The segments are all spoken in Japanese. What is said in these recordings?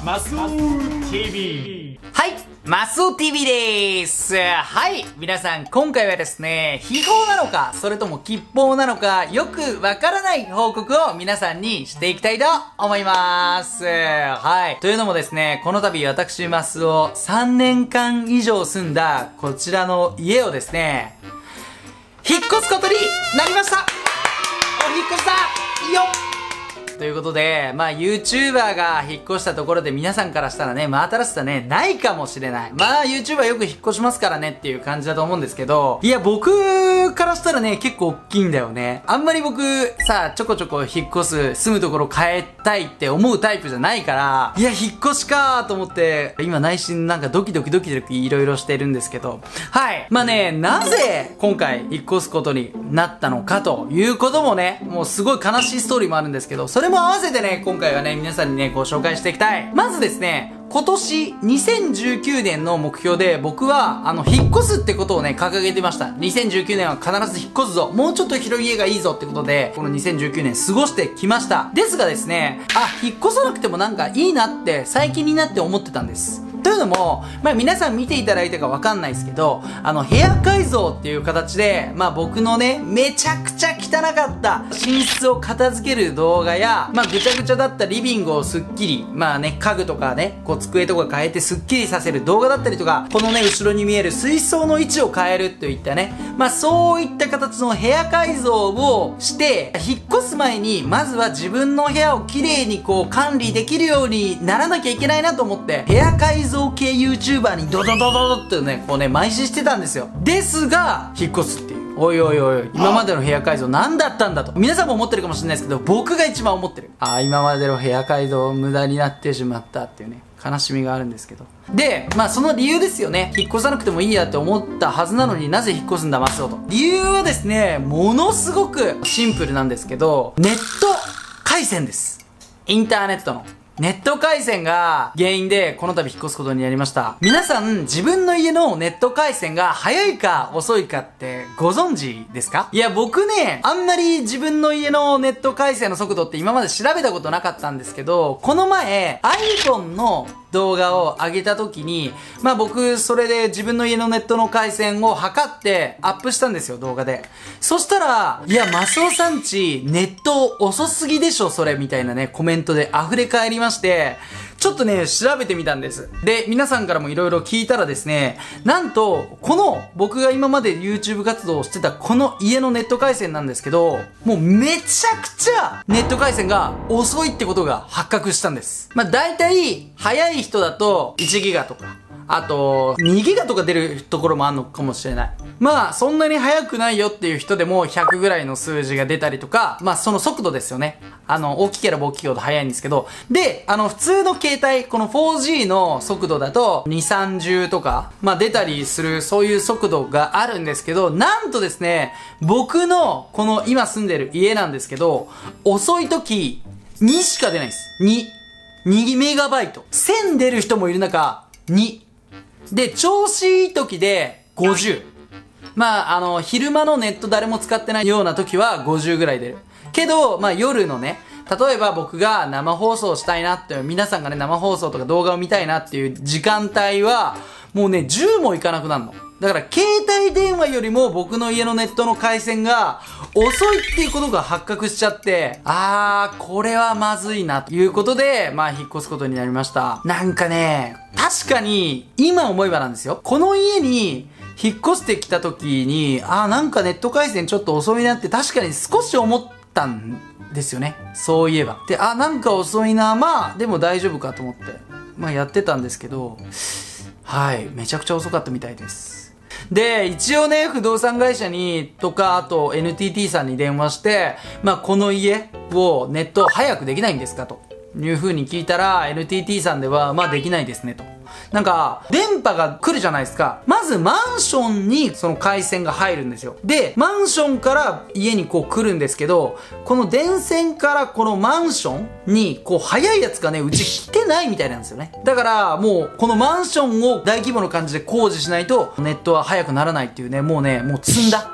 マスオ TV。 はい、マスオ TV です。はい、皆さん今回はですね、秘宝なのかそれとも吉報なのかよくわからない報告を皆さんにしていきたいと思います。はい、というのもですね、この度私マスオ3年間以上住んだこちらの家をですね、引っ越すことになりました。お引っ越したよっということで、YouTuber が引っ越したところで皆さんからしたらね、新しさね、ないかもしれない。YouTuber よく引っ越しますからねっていう感じだと思うんですけど、いや、僕からしたらね、結構大きいんだよね。あんまり僕、ちょこちょこ引っ越す、住むところ変えたいって思うタイプじゃないから、いや、引っ越しかーと思って、今内心なんかドキドキいろいろしてるんですけど、はい。なぜ今回引っ越すことになったのかということもね、もうすごい悲しいストーリーもあるんですけど、それも合わせてね、今回はね、皆さんにね、ご紹介していきたい。まずですね、今年2019年の目標で僕は引っ越すってことをね掲げてました。2019年は必ず引っ越すぞ、もうちょっと広い家がいいぞってことでこの2019年過ごしてきました。ですがですね、引っ越さなくてもなんかいいなって最近になって思ってたんです。というのも、皆さん見ていただいたかわかんないですけど、部屋改造っていう形で、僕のね、めちゃくちゃ汚かった寝室を片付ける動画や、ぐちゃぐちゃだったリビングをスッキリ、家具とかね、机とか変えてスッキリさせる動画だったりとか、このね、後ろに見える水槽の位置を変えるといったね、そういった形の部屋改造をして、引っ越す前に、まずは自分の部屋をきれいに管理できるようにならなきゃいけないなと思って、部屋改造系 YouTuber にドドドドドってね、邁進してたんですよ。ですが、引っ越すっていう。おいおいおい、今までの部屋改造何だったんだと。皆さんも思ってるかもしれないですけど、僕が一番思ってる。今までの部屋改造無駄になってしまったっていうね、悲しみがあるんですけど。で、その理由ですよね。引っ越さなくてもいいやって思ったはずなのになぜ引っ越すんだマスオと。理由はですね、ものすごくシンプルなんですけど、ネット回線です。インターネットの。ネット回線が原因でこの度引っ越すことになりました。皆さん自分の家のネット回線が早いか遅いかってご存知ですか？いや僕ね、あんまり自分の家のネット回線の速度って今まで調べたことなかったんですけど、この前 iPhone の動画を上げた時に、僕それで自分の家のネットの回線を測ってアップしたんですよ、動画で。そしたら、いや、マスオさんちネット遅すぎでしょそれみたいなね、コメントで溢れ返りまして、ちょっとね、調べてみたんです。で、皆さんからも色々聞いたらですね、なんと、この僕が今まで YouTube 活動をしてたこの家のネット回線なんですけど、もうめちゃくちゃネット回線が遅いってことが発覚したんです。大体、早い人だと1ギガとか、あと、2ギガとか出るところもあるのかもしれない。そんなに速くないよっていう人でも100ぐらいの数字が出たりとか、その速度ですよね。大きければ大きいほど速いんですけど、で、普通の携帯、この 4G の速度だと2、30とか、出たりする、そういう速度があるんですけど、なんとですね、僕の、この今住んでる家なんですけど、遅い時、2しか出ないです。2メガバイト。1000出る人もいる中、2。で、調子いい時で50。昼間のネット誰も使ってないような時は50ぐらい出る。けど、夜のね、例えば僕が生放送したいなって、皆さんがね、生放送とか動画を見たいなっていう時間帯は、もうね、10もいかなくなるの。だから、携帯電話よりも僕の家のネットの回線が遅いっていうことが発覚しちゃって、これはまずいな、ということで、引っ越すことになりました。なんかね、確かに、今思えばなんですよ。この家に、引っ越してきた時に、なんかネット回線ちょっと遅いなって確かに少し思ったんですよね。そういえば。で、なんか遅いな、でも大丈夫かと思って。やってたんですけど、はい、めちゃくちゃ遅かったみたいです。で、一応ね、不動産会社に、とか、あと NTT さんに電話して、この家をネット早くできないんですかという風に聞いたら、NTT さんでは、できないですねと。なんか、電波が来るじゃないですか。まずマンションにその回線が入るんですよ。で、マンションから家に来るんですけど、この電線からこのマンションに速いやつがね、うち来てないみたいなんですよね。だから、もうこのマンションを大規模な感じで工事しないと、ネットは速くならないっていうね、もう積んだ。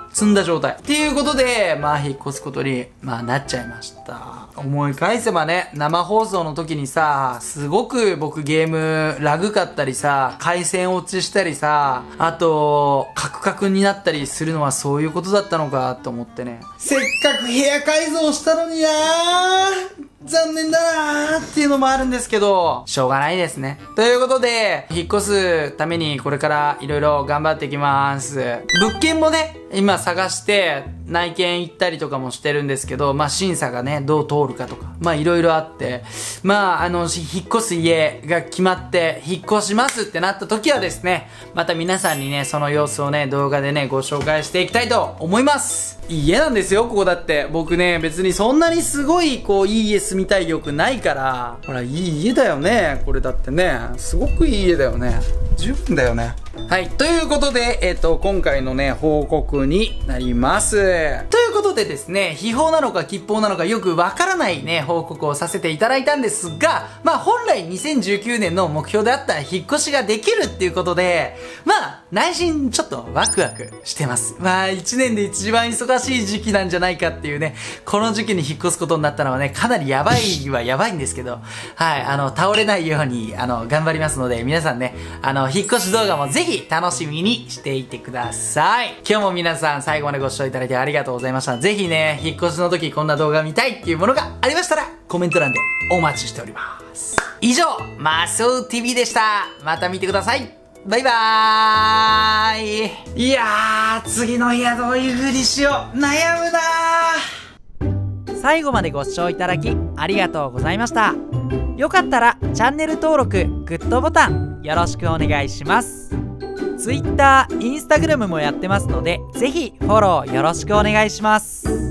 積んだ状態。っていうことで、まあ引っ越すことに、まあなっちゃいました。思い返せばね、生放送の時にさ、すごく僕ゲームラグかったりさ、回線落ちしたりさ、あと、カクカクになったりするのはそういうことだったのかと思ってね。せっかく部屋改造したのになー、残念だなーっていうのもあるんですけど、しょうがないですね。ということで、引っ越すためにこれからいろいろ頑張っていきます。物件もね、今探して内見行ったりとかもしてるんですけど、まあ審査がね、どう通るかとか、まあいろいろあって、まあ引っ越す家が決まって引っ越しますってなった時はですね、また皆さんにね、その様子をね、動画でね、ご紹介していきたいと思います。いい家なんですよ、ここだって。僕ね、別にそんなにすごい、こう、いい家住みたい欲ないから。ほら、いい家だよね。これだってね。すごくいい家だよね。十分だよね。はい。ということで、今回のね、報告になります。ということでですね、秘宝なのか吉宝なのかよくわからないね、報告をさせていただいたんですが、まあ本来2019年の目標であった引っ越しができるっていうことで、まあ、内心ちょっとワクワクしてます。まあ、1年で一番忙しい時期なんじゃないかっていうね、この時期に引っ越すことになったのはね、かなりやばいはやばいんですけど、はい、倒れないように、頑張りますので、皆さんね、引っ越し動画もぜひ楽しみにしていてください。今日も皆さん最後までご視聴いただいてありがとうございました。ぜひね、引っ越しの時こんな動画見たいっていうものがありましたら、コメント欄でお待ちしております。以上、マスオ TV でした。また見てください。バイバーイ。いやー、次の部屋どういう風にしよう。悩むなー。最後までご視聴いただきありがとうございました。よかったらチャンネル登録、グッドボタンよろしくお願いします。Twitter、Instagram もやってますので、ぜひフォローよろしくお願いします。